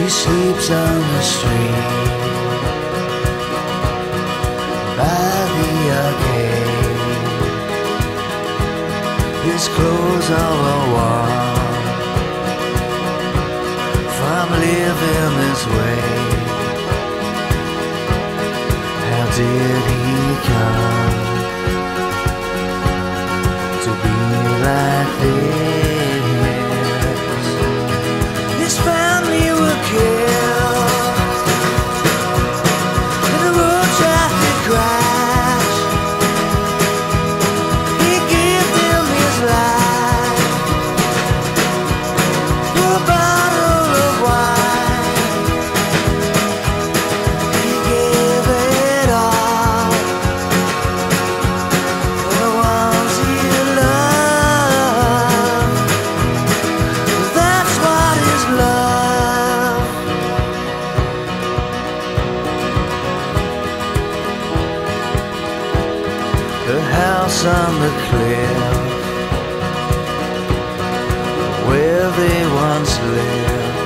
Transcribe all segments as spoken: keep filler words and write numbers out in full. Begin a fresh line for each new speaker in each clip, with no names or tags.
sleeps on the street by the arcade. His clothes are worn from living this way. How did he come to be like this? His family were killed in a road traffic crash. He gave them his life for a bottle of wine. He gave it all for the ones he loved. That's what is love. The house on the cliff where they once lived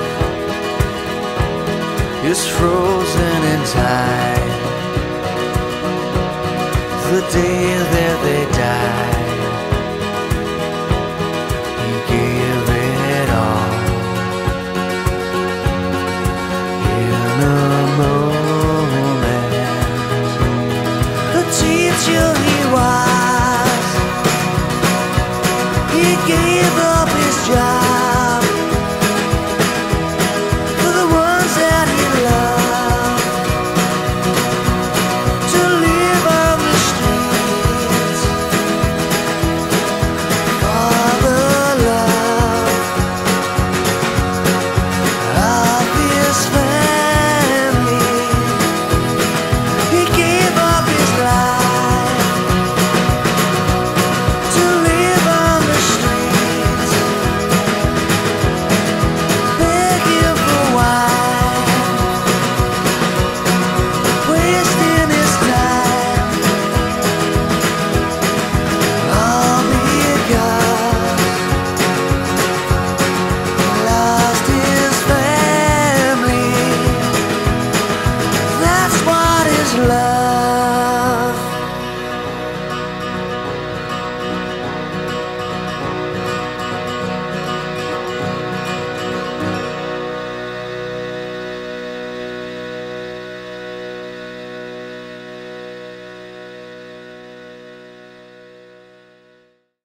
is frozen in time. The day